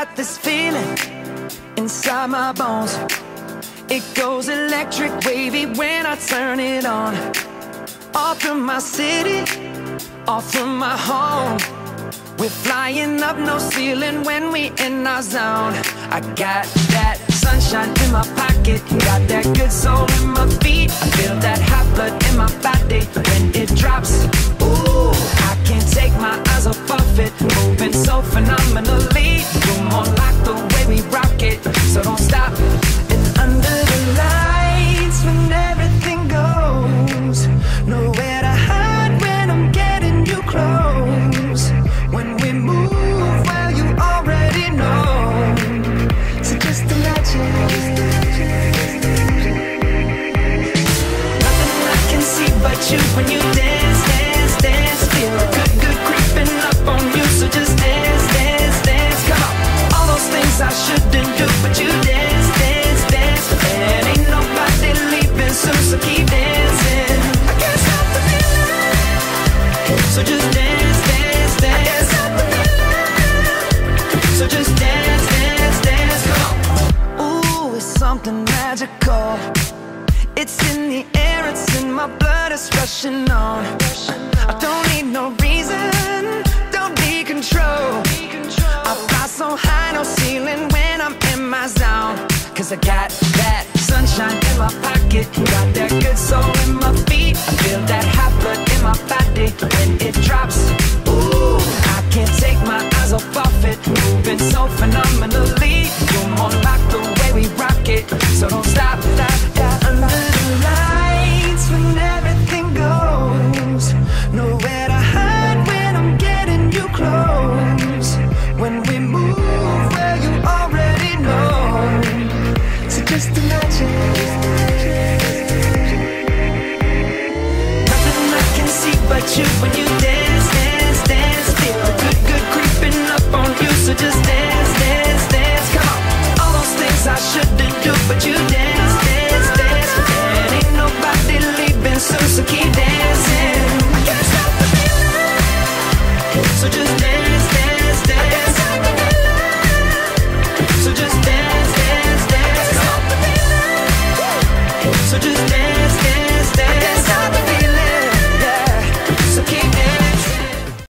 got this feeling inside my bones. It goes electric wavy when I turn it on. All through my city, all through my home. We're flying up, no ceiling when we in our zone. I got that sunshine in my pocket, got that good soul in my feet. I feel that hot blood in my body when it drops. Ooh, I can't take my eyes off of it, moving so phenomenally. You're more like the way we rock it, so don't stop. And under the lights when everything goes, nowhere to hide when I'm getting you close. When we move, well, you already know. So just imagine. Nothing I can see but you when you dance, dance, dance. Feel good, good creeping up on you. So just dance, dance, dance. Come on. All those things I shouldn't do, but you dance, dance, dance. And ain't nobody leaving soon, so keep dancing. I can't stop the feeling. So just dance, dance, dance. I can't stop the feeling. So just dance, dance, dance. Come on. Ooh, it's something magical. It's in the air, it's in my blood, it's rushing on. I don't need no reason, don't need control. I fly so high, no ceiling when I'm in my zone. Cause I got that sunshine in my pocket, got that good soul in my feet. I feel that hot blood in my body when it drops. Ooh, I can't take my eyes off of it, moving so phenomenally. You're more like the way we rock it, so don't stop, stop, stop. Under the lights when everything goes, nowhere to hide when I'm getting you close. When we move, well, you already know. So just imagine. Nothing I can see but you when you dance, dance, dance. Feel good, good creeping up on you, so just dance.